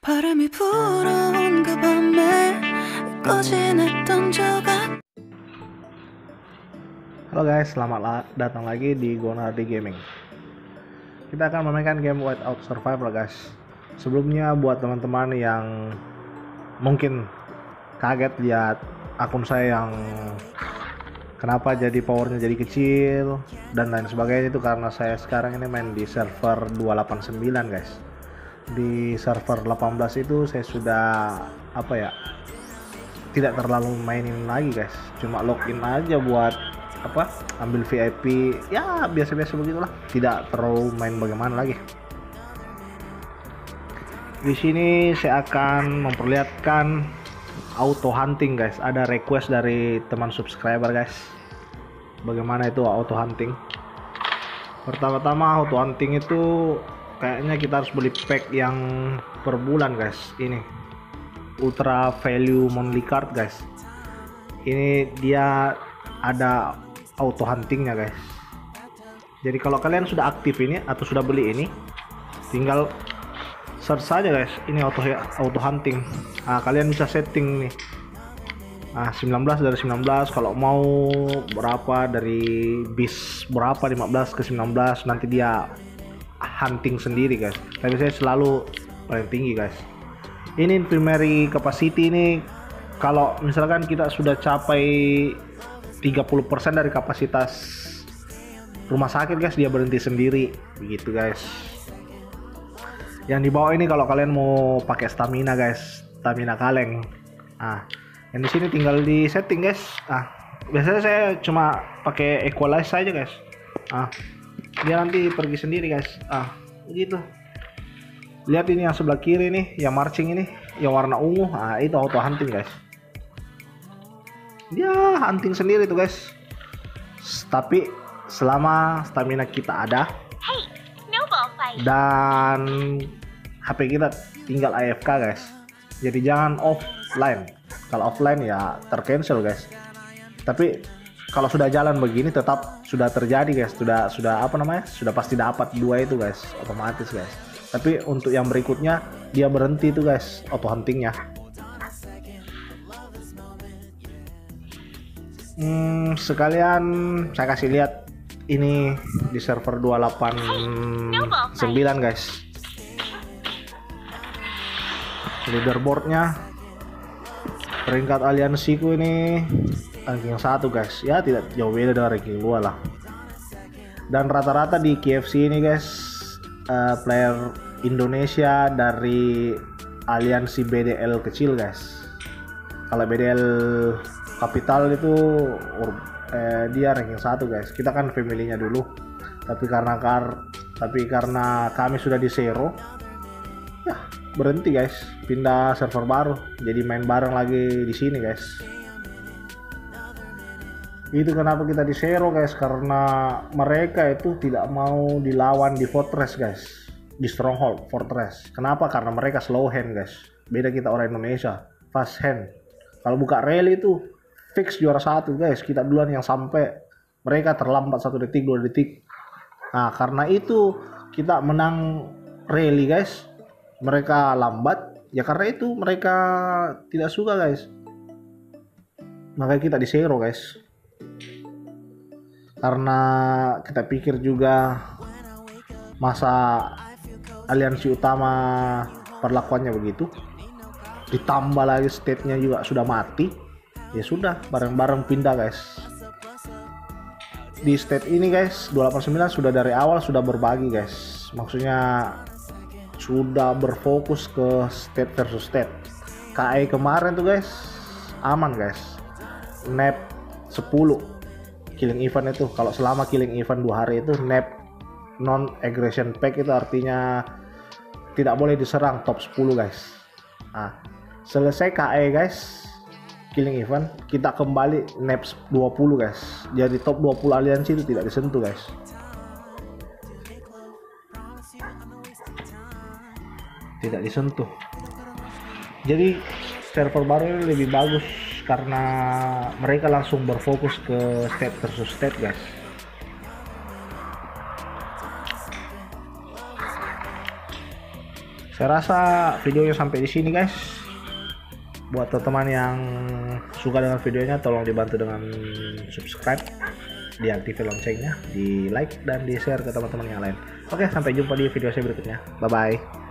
바람이 불어온 그 밤에 꺼진했던 조각. Halo guys, selamat datang lagi di Gonardi Gaming. Kita akan memainkan game Whiteout Survivor guys. Sebelumnya buat teman-teman yang mungkin kaget lihat akun saya yang kenapa jadi powernya jadi kecil dan lain sebagainya, itu karena saya sekarang ini main di server 289 guys. Di server 18 itu saya sudah tidak terlalu mainin lagi guys, cuma login aja buat ambil VIP, ya biasa-biasa begitulah, tidak terlalu main bagaimana lagi. Di sini saya akan memperlihatkan auto hunting guys. Ada request dari teman subscriber guys, bagaimana itu auto hunting. Pertama-tama auto hunting itu kayaknya kita harus beli pack yang per bulan guys. Ini ultra value monthly card guys. Ini dia ada auto huntingnya guys. Jadi kalau kalian sudah aktif ini atau sudah beli ini, tinggal search saja guys, ini auto hunting. Nah, kalian bisa setting nih. Nah, 19 dari 19, kalau mau berapa dari bis berapa 15 ke 19, nanti dia hunting sendiri guys. Tapi saya selalu paling tinggi guys. Ini primary capacity ini, kalau misalkan kita sudah capai 30% dari kapasitas rumah sakit guys, dia berhenti sendiri begitu guys. Yang di bawah ini kalau kalian mau pakai stamina guys, stamina kaleng. Nah, yang di sini tinggal di setting guys. Biasanya saya cuma pakai equalize saja guys. Dia nanti pergi sendiri guys. Begitu. Lihat ini yang sebelah kiri nih, yang marching ini, yang warna ungu. Itu auto hunting guys. Dia hunting sendiri tuh guys. Tapi selama stamina kita ada dan HP kita tinggal AFK guys. Jadi jangan offline. Kalau offline ya tercancel guys. Tapi kalau sudah jalan begini tetap sudah terjadi guys. Sudah pasti dapat dua itu guys, otomatis guys. Tapi untuk yang berikutnya dia berhenti tuh guys, auto huntingnya. Sekalian saya kasih lihat ini di server 289 guys. Leaderboardnya, peringkat aliansiku ini ranking 1 guys. Ya tidak jauh beda dari ranking 2 lah. Dan rata-rata di KFC ini guys, player Indonesia dari aliansi BDL kecil guys. Kalau BDL kapital itu dia ranking 1 guys. Kita kan family-nya dulu. Tapi karena kami sudah di zero, ya berhenti guys, pindah server baru. Jadi main bareng lagi di sini guys. Itu kenapa kita di zero guys, karena mereka itu tidak mau dilawan di fortress guys, di stronghold fortress. Kenapa? Karena mereka slow hand guys. Beda kita orang Indonesia fast hand. Kalau buka rally itu fix juara 1 guys, kita duluan yang sampai. Mereka terlambat 1 detik 2 detik. Nah, karena itu kita menang rally guys, mereka lambat. Ya karena itu mereka tidak suka guys, makanya kita di zero guys. Karena kita pikir juga masa aliansi utama perlakuannya begitu, ditambah lagi state-nya juga sudah mati, ya sudah bareng-bareng pindah guys. Di state ini guys 289 sudah dari awal sudah berbagi guys, maksudnya sudah berfokus ke state versus state. KE kemarin tuh guys aman guys, nap 10 killing event itu. Kalau selama killing event 2 hari itu nap non aggression pack, itu artinya tidak boleh diserang top 10 guys. Selesai KE guys, killing event, kita kembali nap 20 guys. Jadi top 20 aliansi itu tidak disentuh guys. Tidak disentuh. Jadi server baru ini lebih bagus karena mereka langsung berfokus ke state versus state guys. Saya rasa videonya sampai di sini guys. Buat teman-teman yang suka dengan videonya, tolong dibantu dengan subscribe, diaktifkan loncengnya, di like dan di share ke teman-teman yang lain. Oke, sampai jumpa di video saya berikutnya. Bye bye.